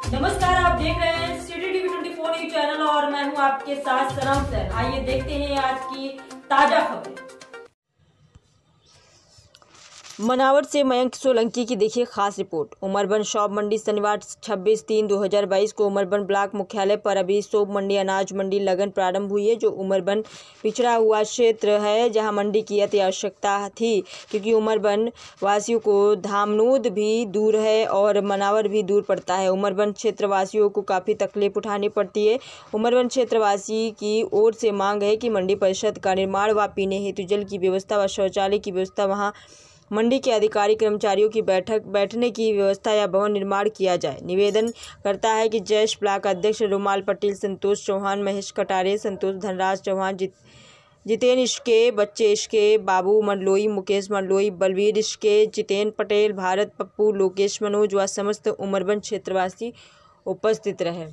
नमस्कार, आप देख रहे हैं सिटी टीवी 24 न्यूज चैनल और मैं हूं आपके साथ सनम सैन। आइए देखते हैं आज की ताजा खबरें। मनावर से मयंक सोलंकी की देखिए खास रिपोर्ट। उमरबन शॉप मंडी शनिवार 26/3/2022 को उमरबन ब्लॉक मुख्यालय पर अभी शॉप मंडी अनाज मंडी लगन प्रारंभ हुई है, जो उमरबन पिछड़ा हुआ क्षेत्र है जहां मंडी की अति आवश्यकता थी, क्योंकि उमरबन वासियों को धामनोद भी दूर है और मनावर भी दूर पड़ता है। उमरबन क्षेत्रवासियों को काफ़ी तकलीफ उठानी पड़ती है। उमरबन क्षेत्रवासी की ओर से मांग है कि मंडी परिषद का निर्माण व पीने हेतु जल की व्यवस्था व शौचालय की व्यवस्था, वहाँ मंडी के अधिकारी कर्मचारियों की बैठने की व्यवस्था या भवन निर्माण किया जाए। निवेदन करता है कि जयेश ब्लॉक अध्यक्ष रुमाल पटेल, संतोष चौहान, महेश कटारे, संतोष धनराज चौहान, जितेन इश्के, बच्चे इश्के, बाबू मंडलोई, मुकेश मंडलोई, बलवीर इश्के, जितेन पटेल, भारत पप्पू, लोकेश मनोज व समस्त उमरबन क्षेत्रवासी उपस्थित रहे।